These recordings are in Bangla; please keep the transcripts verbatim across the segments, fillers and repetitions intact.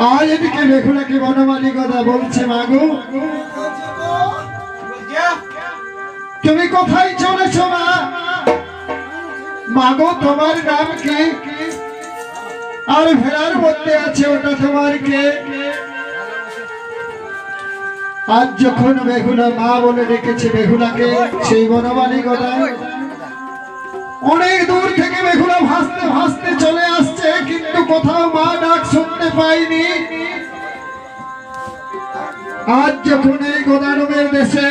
আর এদিকে বেহুলাকে বনমালী কথা বলছে, মাগো তুমি কোথায় চলেছ মা? মাগো তোমার নাম কি? আর ভেড়ার মধ্যে আছে ওটা তোমার কে? আজ যখন বেহুলা মা বলে ডেকেছে বেহুলাকে, সেই বনমালী কথা অনেক দূর থেকে বেহুলা ভাসতে ভাসতে চলে আসছে, কিন্তু কোথাও মা ডাক শুনতে পাইনি। আজ যখন এই গোদারুমের দেশে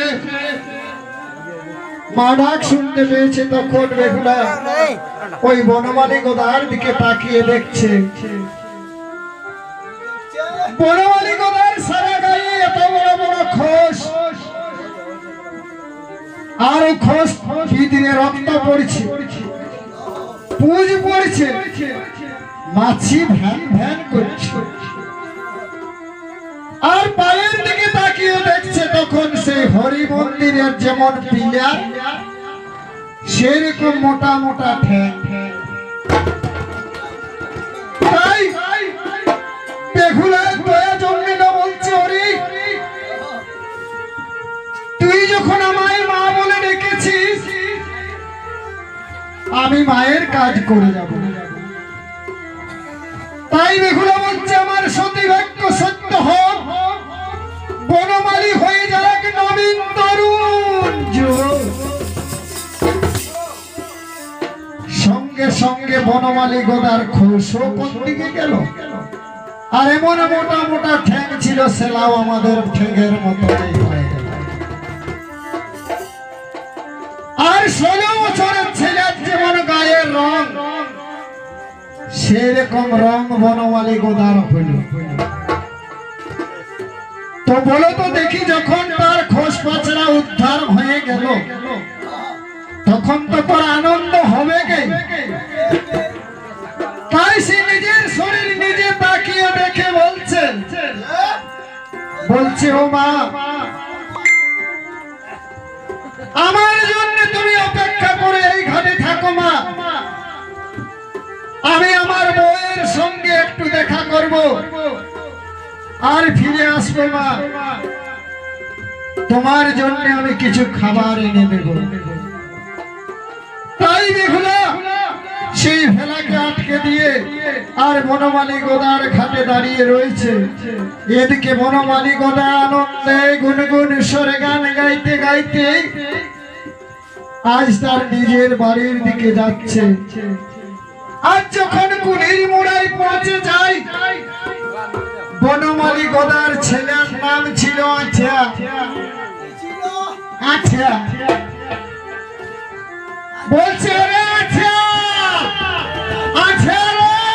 মা ডাক শুনতে পেয়েছে, তখন বেহুলা ওই বনমালী গোদার দিকে তাকিয়ে দেখছে। বনমালী গোদার সারা গায়ে এত বড় বড় খোস, আর খোস দিনে রক্ত পড়ছে, পুজ পড়ছে, মাছি ভ্যান ভ্যান করছে। আর পায়ের দিকে তাকিয়ে দেখছে, তখন সেই হরি মন্দিরের যেমন পিলার, সেরকম মোটা মোটা ঠ্যাং। তাই বেহুলার দয়া জন্মে না, বলছে ওরে তুই যখন আমায় মা বলে ডেকেছিস, আমি মায়ের কাজ করে যাব। তাই বেহুলা বলছে আমার সতী বাক্য সত্য হোক, বনমালী হয়ে যাক নবীন তরুণ যুবক। সঙ্গে সঙ্গে বনমালী গোদার খোসও কোন দিকে গেল, আর এমন মোটা মোটা ঠ্যাং ছিল, সেলাও আমাদের ঠ্যাঙের মতো। আর ষোলো বছরের ছেলের যেমন গায়ের রং, সেরকম রং বনমালী গোদার হইল। তো বলো তো দেখি, যখন তার খোস পাচড়া উদ্ধার হয়ে গেল, তখন তো তোর আনন্দ হবে কে? তাই সে নিজের শরীর নিজে তাকিয়ে দেখে বলছে, বলছে ও মা, আমার জন্য তুমি অপেক্ষা করে এই ঘাটে থাকো মা, আমি আমার বউয়ের সঙ্গে একটু দেখা করব আর ফিরে আসবো মা, তোমার জন্য আমি কিছু খাবার এনে দেব। তাই বেহুলা সেই ভেলাকে আটকে দিয়ে আর বনমালী গোদার ঘাটে দাঁড়িয়ে রয়েছে। এদিকে বনমালী গোদা আনন্দে গুনগুন স্বরে গান গাইতে গাইতে আজ তার নিজের বাড়ির দিকে যাচ্ছে। আজ যখন কুলির মোড়ায় পৌঁছে যায়, বনমালী গোদার ছেলের নাম ছিল আচ্ছা আচ্ছা বলছে রে আচ্ছা আচ্ছা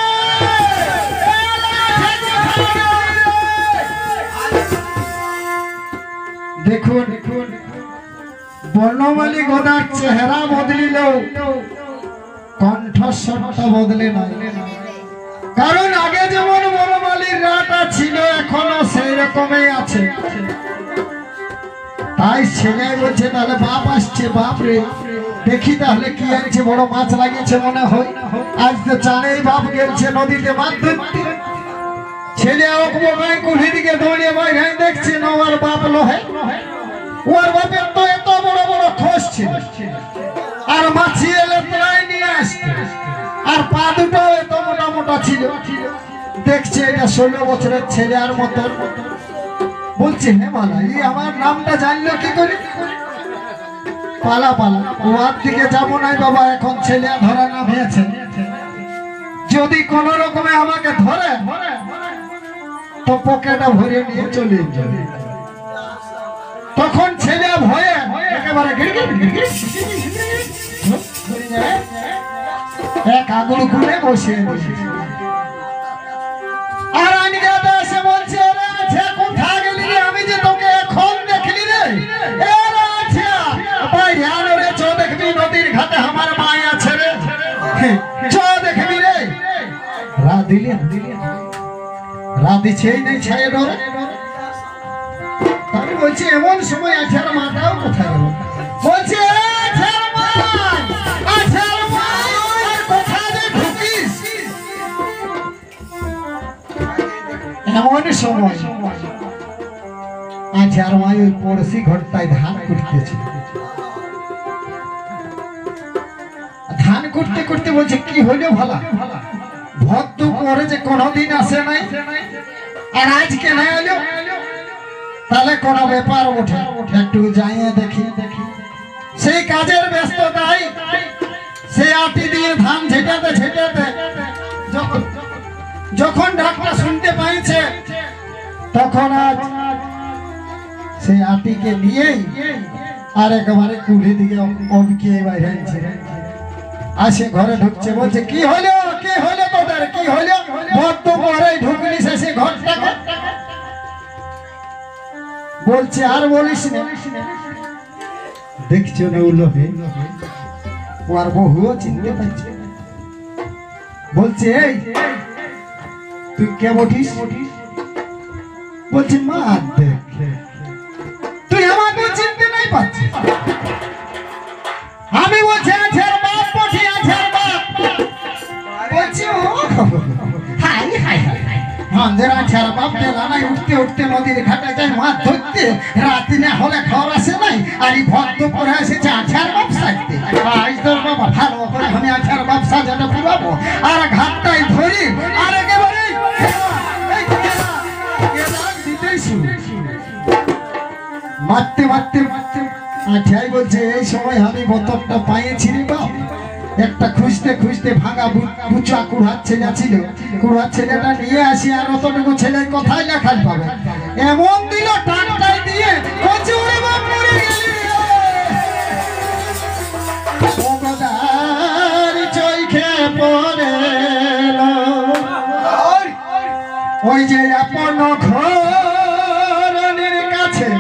দেখুন বনমালী গোদার চেহারা বদলিল, কণ্ঠস্বরটা বদলে না। কারণ আগে যেমন বনমালীর রাটা ছিল, এখনো সেই রকমই আছে। তাই ছেলে বলছে তাহলে বাপ আসছে, বাপ রে দেখি তাহলে কি আনছে, বড় মাছ লাগিয়েছে মনে হয়। আজ তো চানেই বাপ গেছে নদীতে মাছ ধরতে। ছেলে কুলি দিকে দৌড়িয়ে বাইরে দেখছে না, ওর বাপ লোহে, ওর বাপের তো এত বড় বড় খোঁজ ছিল, আর মাছি এলে প্রায় নিয়ে আসছে, আর পা দুটো এত মোটা মোটা ছিল। দেখছে এটা ষোলো বছরের ছেলে আর মতো। বলছে হে মালা, এই আমার নামটা জানলো কি করে? পালা পালা, ওর দিকে যাবো নাই বাবা, এখন ছেলে ধরা নাম হয়েছে। যদি কোন রকমে আমাকে ধরে তো পকেটটা ভরে নিয়ে চলে যাবে। তখন ছেলে ভয়ে একেবারে এক আঙুল খুলে বসে আর আনিয়াতে এসে বলছে, কোথা গেলি রে? আমি যে তোকে এখন দেখলি রে, চ দেখবি নদীর ঘাটে আমার মায় আছে রে, চ দেখবি রে। রা দিলি দিলি রা দিছেই নেই ছায়ে ডরে। আমি বলছি এমন সময় আছার মাটাও কোথায় গেল? বলছে এমন সময় আজ আর মাই ওই পড়শি ঘরটায় ধান কুটতেছে। ধান করতে করতে বলছে কি হইলো ভালা, ভক্ত পরে যে কোনদিন আসে নাই আর আজকে না এলো, তাহলে কোনো ব্যাপার ওঠে, একটু যাইয়ে দেখি দেখি। সেই কাজের ব্যস্ততায় সে আটি দিয়ে ধান ঝেটাতে ঝেটাতে যখন যখন ডাকটা শুনতে পাইছে, তখন আজ সেই আটিকে নিয়েই আর একেবারে কুড়ি দিকে অবকে বাইরে আসে, ঘরে ঢুকছে। বলছে কি হলো কি হলো তোদের, কি হলো? ভক্ত পরে ঢুকলি সে ঘরটাকে। বলছে আর বলিস না, দেখছো না উলোহে ও আর বহুও চিনতে পারছে। বলছে এই তুই কে বটিস? বলছে মা দেখ তুই আমাকে চিনতে নাই পাচ্ছিস। আমি বলছি আছার বাপ বটি, আছার বাপ। বলছে ও হাই হাই হাই আমাদের আছার বাপ দেলা নাই, উঠতে উঠতে নদীর ঘাটে যায় মাছ ধরতে, রাতে না হলে ঘর আসে নাই, আর এই ভক্ত পরে এসেছে আছার বাপ সাজতে। আজ তোর বাবা ভালো করে আমি আছার বাপ সাজাটা পুরাবো আর ঘাটটাই ধরি আর একেবারে মারতে মারতে মারতে আঠাই। বলছে এই সময় আমি বোতলটা পাইছি রে বাপ, একটা খুঁজতে খুঁজতে ভাঙা বুচা কুড়ার ছেলে ছিল, কুড়ার ছেলেটা নিয়ে আসি, আর অতটুকু ছেলে কোথায় লেখাল পাবে, এমন দিল টানটাই দিয়ে বলছে ওরে বাপ মরে গেলি চোখে পড়ে ওই যে আপন ঘরের কাছে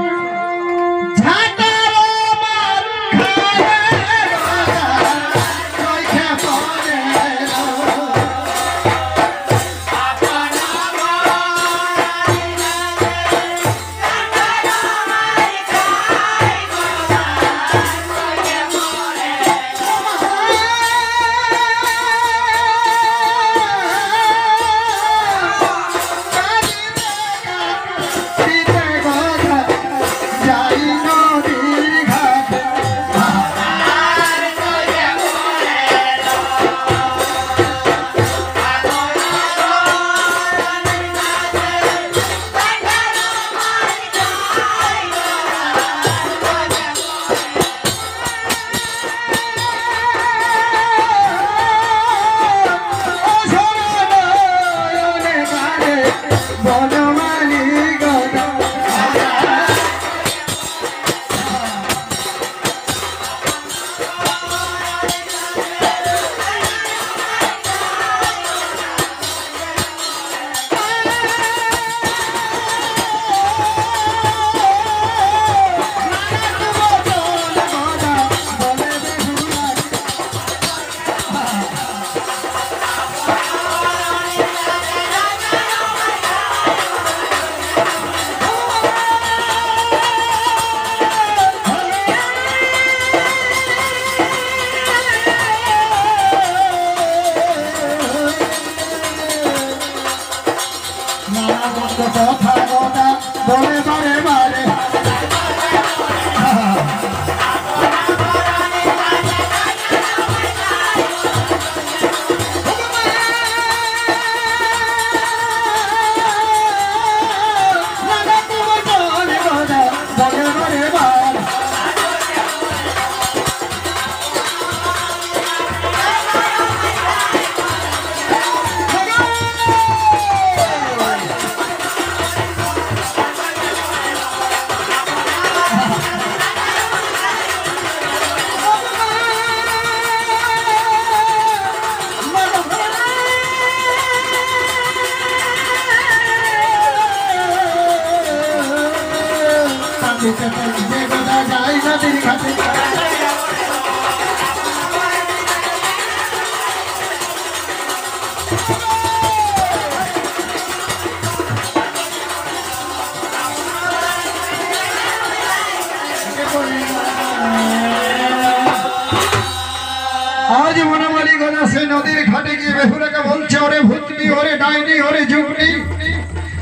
आज मनमाली गदा से नदीर घाटे गিয়ে বেহুলাকে বলছে ওরে ভূতনি ওরে ডাইনি ওরে যুগনি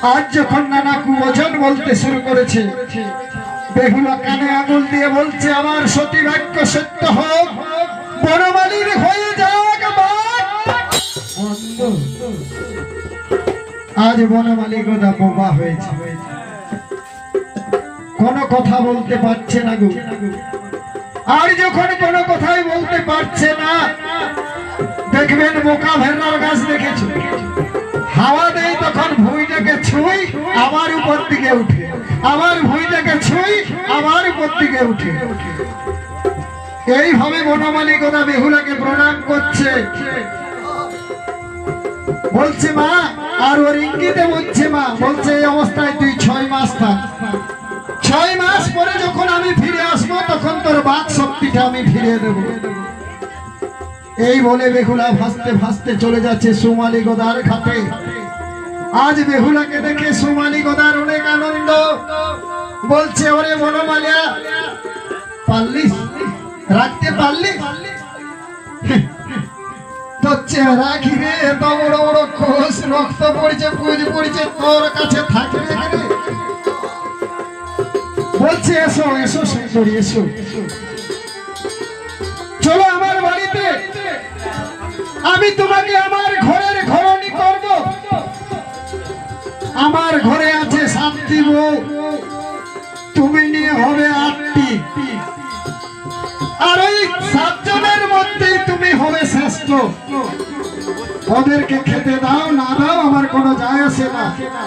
আজ যখন নানা কুবচন বলতে শুরু করেছে, বেহুলা কানে আঙুল দিয়ে বলছে, আমার সতী বাক্য সত্য হোক, বনমালীর হয়ে যাক আজ বনমালী গোদা বোবা হয়েছে, কোনো কথা বলতে পারছে না গো। আর যখন কোনো কথাই বলতে পারছে না, দেখবেন বোকা ভেড়ার গাছ দেখেছো, হাওয়া দেয় তখন ভুঁইটাকে ছুঁই আবার উপর দিকে উঠে, আবার ভুঁইটাকে ছুঁই আবার উপর দিকে উঠে। এইভাবে বনমালী গোদা বেহুলাকে প্রণাম করছে, বলছে মা, আর ওর ইঙ্গিতে বলছে মা, বলছে এই অবস্থায় তুই ছয় মাস থাক, ছয় মাস পরে যখন আমি ফিরে আসবো তখন তোর বাক শক্তিটা আমি ফিরিয়ে দেব। এই বলে বেহুলা ভাসতে ভাসতে চলে যাচ্ছে সুমালী গোদার ঘাটে। আজ বেহুলাকে দেখে সুমালী গোদার অনেক আনন্দ, বলছে ওরে বনমালিয়া, পারলি রাখতে পারলি তোর চেহারা ঘিরে এত বড় বড় খোঁজ, রক্ত পড়ছে, পুজ পড়ছে, তোর কাছে থাকবে রে? বলছে এসো এসো সুন্দরী, এসো চলো আমার বাড়িতে, আমি তোমাকে আমার ঘরের ঘরণী করব। আমার ঘরে আছে সাতটি বউ, তুমি নিয়ে হবে আটটি, আর ওই সাতজনের মধ্যেই তুমি হবে শ্রেষ্ঠ। ওদেরকে খেতে দাও না দাও আমার কোনো যায় আসে না,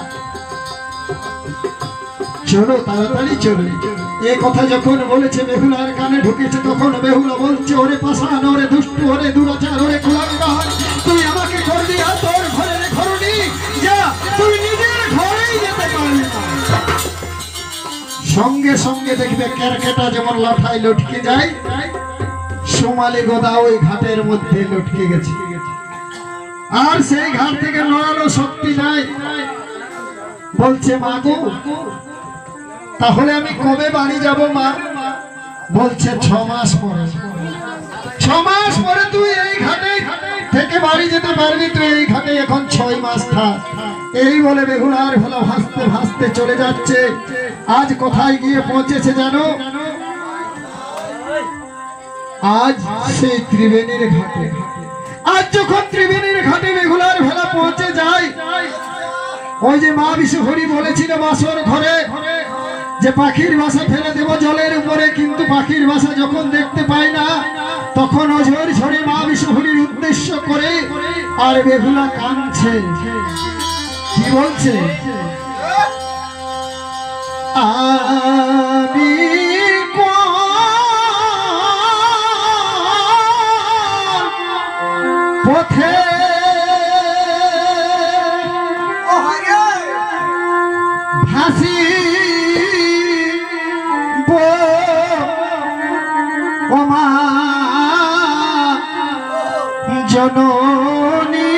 চলো তাড়াতাড়ি চলো। এই কথা যখন বলেছে বেহুলার কানে ঢুকেছে, তখন বেহুলা বলছে, ওরে পাষাণ, ওরে দুষ্টু, ওরে দুরাচার, ওরে কুলাঙ্গার, তুই আমাকে করবি আর তোর ঘরের ঘরণী, যা তুই নিজের ঘরেই যেতে পারবি না। সঙ্গে সঙ্গে দেখবে ক্যারকেটা যেমন লাঠায় লটকে যায়, সুমালী গোদা ওই ঘাটের মধ্যে লটকে গেছে, আর সেই ঘাট থেকে নড়ানো শক্তি নাই। বলছে মা গো, তাহলে আমি কবে বাড়ি যাব মা? বলছে ছ মাস পরে, ছ মাস পরে তুই এই ঘাটে থেকে বাড়ি যেতে পারবি, তুই এই ঘাটে এখন ছয় মাস থাক। এই বলে বেহুলার ভোলা ভাসতে ভাসতে চলে যাচ্ছে। আজ কোথায় গিয়ে পৌঁছেছে জানো? আজ সেই ত্রিবেণীর ঘাটে। আজ যখন ত্রিবেণীর ঘাটে বেহুলার ভোলা পৌঁছে যায়, ওই যে মা বিশ্বহরি বলেছিল বাসর ঘরে যে পাখির বাসা ফেলে দেব জলের উপরে, কিন্তু পাখির বাসা যখন দেখতে পায় না, তখন অঝোর ঝরে মা বিশ্বহরির উদ্দেশ্য করে আর বেহুলা কাঁদছে। কি বলছে? আমি পথে ভাসি ওমা জননী,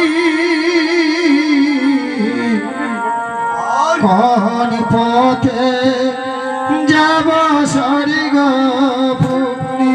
কোন পথে যাব স্বর্গ ভূমি?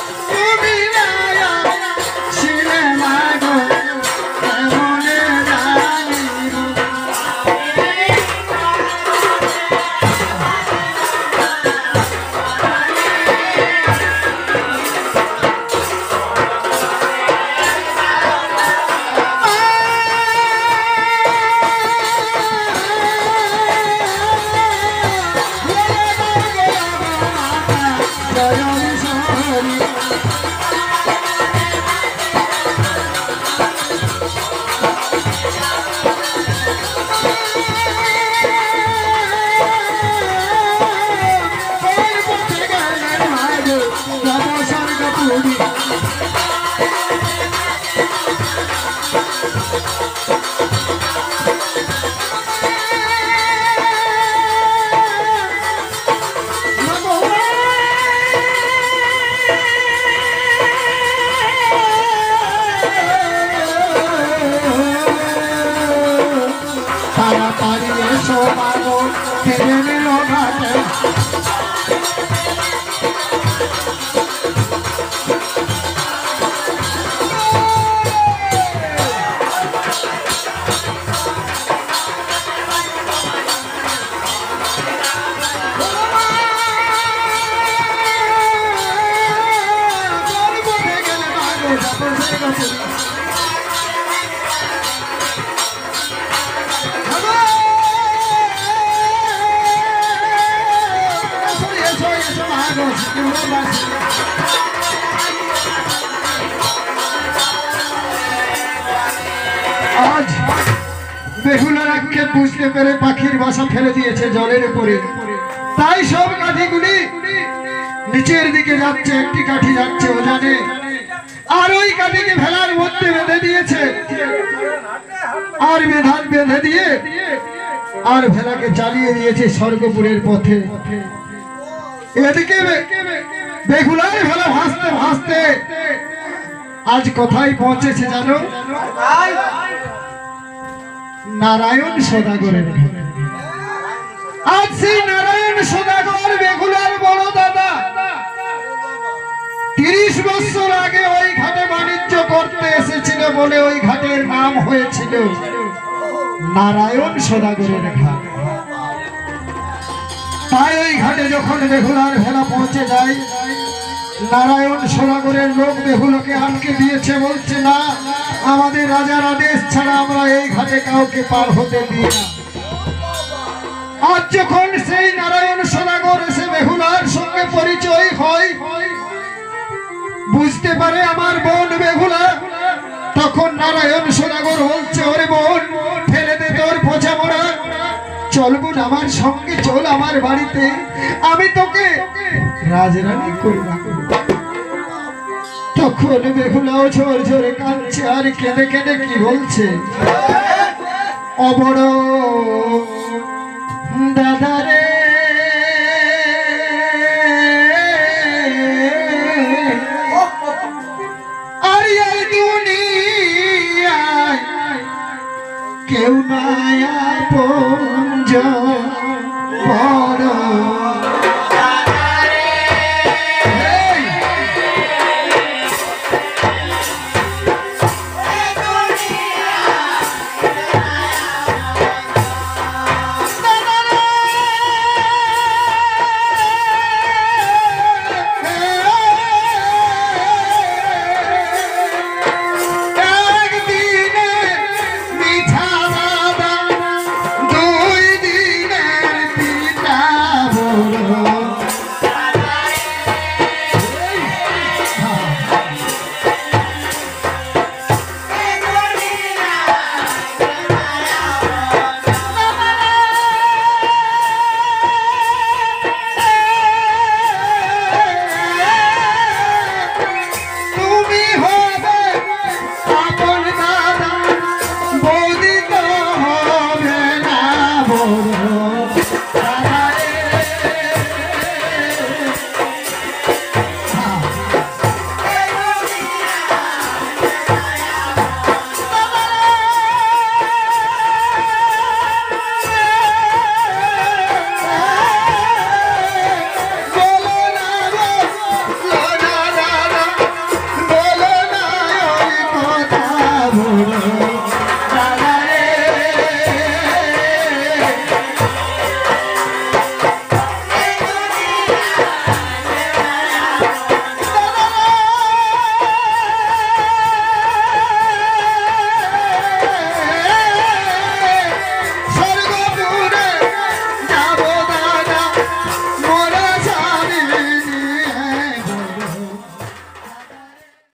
Shiva Mago, Ramone তাড়াতাড়ি এসো মাগো ফিরে নিল ঘাটে আজ বেহুলাকে বুঝতে পেরে পাখির বাসা ফেলে দিয়েছে জলের উপরে, তাই সব কাঠিগুলি নিচের দিকে যাচ্ছে, একটি কাঠি যাচ্ছে ওজানে, আর ওই কাঠিকে ভেলার মধ্যে বেঁধে দিয়েছে, আর বেধান বেঁধে দিয়ে আর ভেলাকে চালিয়ে দিয়েছে স্বর্গপুরের পথে। এদিকে বেহুলার ভেলা ভাসতে ভাসতে আজ কোথায় পৌঁছেছে জানো? নারায়ণ সদাগরের ঘাটে। আজ সেই নারায়ণ সদাগর বেহুলার বড় দাদা তিরিশ বছর আগে ওই ঘাটে বাণিজ্য করতে এসেছিল বলে ওই ঘাটের নাম হয়েছিল নারায়ণ সদাগরের ঘাট। তাই ওই ঘাটে যখন বেহুলার ভেলা পৌঁছে যায়, নারায়ণ সদাগরের লোক বেহুলাকে আটকে দিয়েছে, বলছে না, আমাদের রাজার আদেশ ছাড়া আমরা এই ঘাটে কাউকে পার হতে দিই না। আজ যখন সেই নারায়ণ সদাগর এসে বেহুলার সঙ্গে পরিচয় হয়, বুঝতে পারে আমার বোন বেহুলা, তখন নারায়ণ সদাগর বলছে, ওরে বোন, ফেলে দে তোর পচা মরা, চল বোন আমার সঙ্গে চল আমার বাড়িতে, আমি তোকে রাজরানী করব। তখন বেহুলাও ঝোর ঝোরে কাঁদছে আর কেঁদে কেঁদে কি বলছে, অবড় দাদা রে, আর এই দুনিয়ায় কেউ নাই আপনজন।